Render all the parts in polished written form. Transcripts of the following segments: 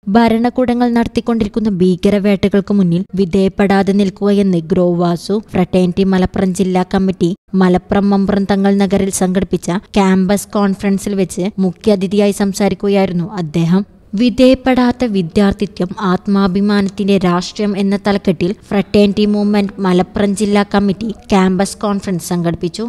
ഭരണകൂടങ്ങൾ നടത്തിക്കൊണ്ടിരിക്കുന്ന ഭീകരവേട്ടകൾക്ക് മുന്നിൽ വിധേയപ്പെടാതെ നിൽക്കുകയെന്ന് ഗ്രോവാസു ഫ്രട്ടേണിറ്റി മലപ്പുറം ജില്ലാ കമ്മിറ്റി മലപ്പുറം മമ്പ്രം തങ്ങൾ നഗറിൽ സംഘടിപ്പിച്ച ക്യാമ്പസ് കോൺഫറൻസിൽ വെച്ച് മുഖ്യാതിഥിയായി സംസാരിക്കുകയായിരുന്നു അദ്ദേഹം. വിധേയപ്പെടാത്ത വിദ്യാർത്ഥിത്വം ആത്മാഭിമാനത്തിന്റെ രാഷ്ട്രീയം എന്ന തലക്കെട്ടിൽ ഫ്രട്ടേണിറ്റി മൂവ്മെന്റ് മലപ്പുറം ജില്ലാ കമ്മിറ്റി ക്യാമ്പസ് കോൺഫറൻസ് സംഘടിപ്പിച്ചു.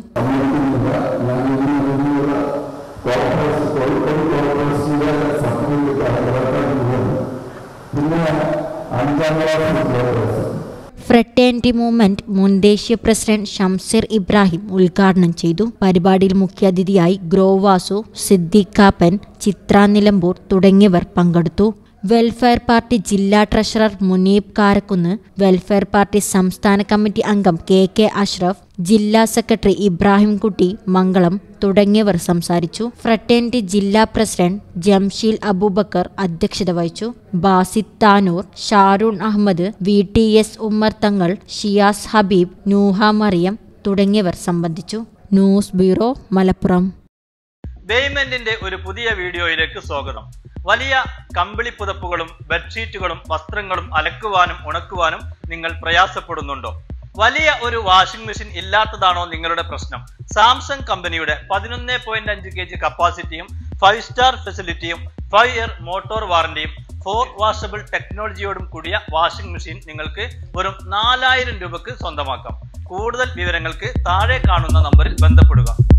ഫ്രട്ടേണിറ്റി മൂവ്മെന്റ് മുൻ ദേശീയ പ്രസിഡന്റ് ഷംസീർ ഇബ്രാഹിം ഉദ്ഘാടനം ചെയ്തു. പരിപാടിയിൽ മുഖ്യാതിഥിയായി ഗ്രോവാസു, സിദ്ദീഖ് കാപ്പൻ, ചിത്ര നിലമ്പൂർ തുടങ്ങിയവർ പങ്കെടുത്തു. വെൽഫെയർ പാർട്ടി ജില്ലാ treasurer Muneeb Karakunnu, welfare party സംസ്ഥാന കമ്മിറ്റി അംഗം കെ അഷ്റഫ്, ജില്ലാ സെക്രട്ടറി ഇബ്രാഹിം കുട്ടി മംഗളം തുടങ്ങിയവർ സംസാരിച്ചു. ഫ്രട്ടേണിറ്റി ജില്ലാ പ്രസിഡന്റ് ജംഷീൽ അബൂബക്കർ അധ്യക്ഷത വഹിച്ചു. ബാസിദ് താനൂർ, ഷാരൂൺ അഹമ്മദ്, VTS ഉമ്മർ തങ്ങൾ, ഷിയാസ് ഹബീബ്, നൂഹ മറിയം തുടങ്ങിയവർ സംബന്ധിച്ചു. News bureau, Malappuram. ബേയ്മെന്റിന്റെ ഒരു പുതിയ വീഡിയോയിലേക്ക് സ്വാഗതം. വലിയ കമ്പിളി പുതപ്പുകളും ബെഡ്ഷീറ്റുകളും വസ്ത്രങ്ങളും അലക്കുവാനും ഉണക്കുവാനും നിങ്ങൾ പ്രയാസപ്പെടുന്നുണ്ടോ? വലിയ ഒരു വാഷിംഗ് മെഷീൻ ഇല്ലാത്തതാണോ നിങ്ങളുടെ പ്രശ്നം? സാംസങ് കമ്പനിയുടെ 11.5 kg കപ്പാസിറ്റിയും 5 സ്റ്റാർ ഫെസിലിറ്റിയും 5 ഇയർ മോട്ടോർ വാറന്റിയും 4 വാഷബിൾ ടെക്നോളജിയോടും കൂടിയ വാഷിംഗ് മെഷീൻ നിങ്ങൾക്ക് വെറും 4000 രൂപക്ക് സ്വന്തമാക്കാം. കൂടുതൽ വിവരങ്ങൾക്ക് താഴെ കാണുന്ന നമ്പറിൽ ബന്ധപ്പെടുക.